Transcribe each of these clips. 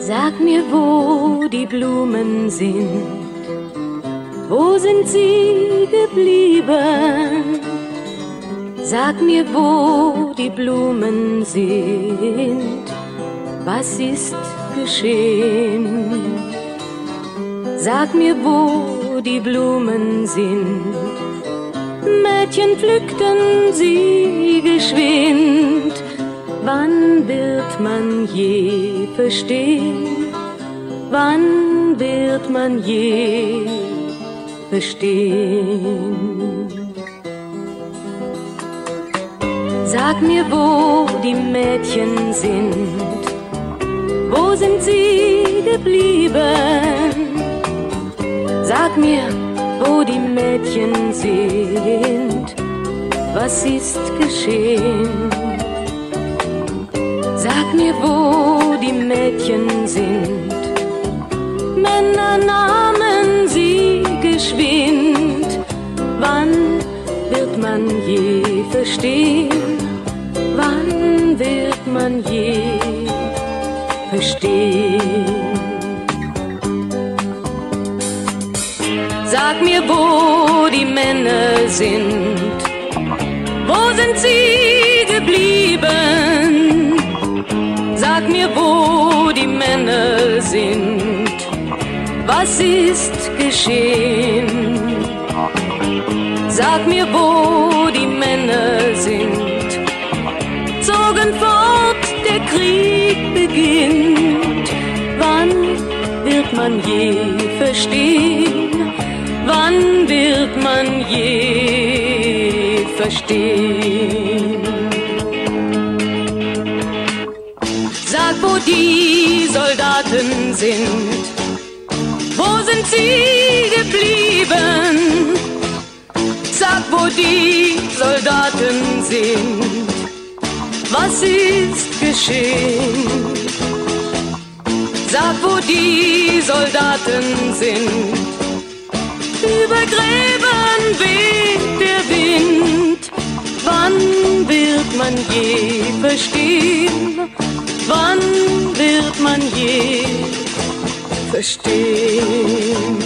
Sag mir, wo die Blumen sind, wo sind sie geblieben? Sag mir, wo die Blumen sind, was ist geschehen? Sag mir, wo die Blumen sind, Mädchen pflückten sie geschwind. Wann wird man je verstehen? Wann wird man je verstehen? Sag mir, wo die Mädchen sind, wo sind sie geblieben? Sag mir, wo die Mädchen sind, was ist geschehen? Sag mir, wo die Mädchen sind, Männer nahmen sie geschwind. Wann wird man je verstehen? Wann wird man je verstehen? Sag mir, wo die Männer sind, wo sind sie geblieben? Sag mir, wo die Männer sind, was ist geschehen? Sag mir, wo die Männer sind, zogen fort, der Krieg beginnt. Wann wird man je verstehen? Wann wird man je verstehen? Sag, wo die Soldaten sind, wo sind sie geblieben? Sag, wo die Soldaten sind, was ist geschehen? Sag, wo die Soldaten sind, über Gräbern weht der Wind. Wann wird man je verstehen? Wann wird man je verstehen?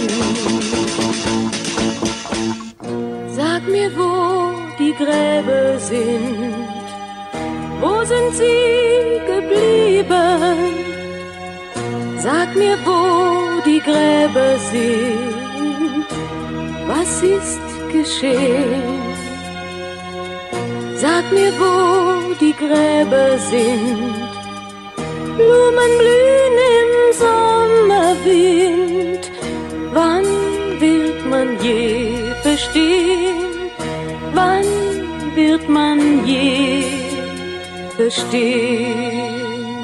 Sag mir, wo die Gräber sind, wo sind sie geblieben? Sag mir, wo die Gräber sind, was ist geschehen? Sag mir, wo die Gräber sind, Blumen blühen im Sommerwind. Wann wird man je verstehen? Wann wird man je verstehen?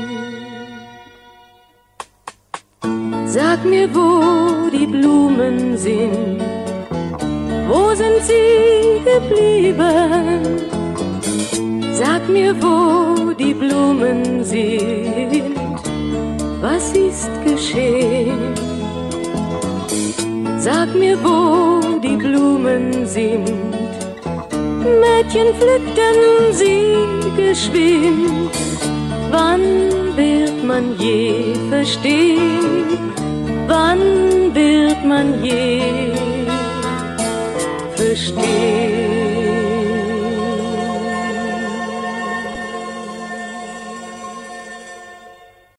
Sag mir, wo die Blumen sind, wo sind sie geblieben? Sag mir, wo die Blumen sind, was ist geschehen? Sag mir, wo die Blumen sind, Mädchen pflückten sie geschwind. Wann wird man je verstehen? Wann wird man je verstehen?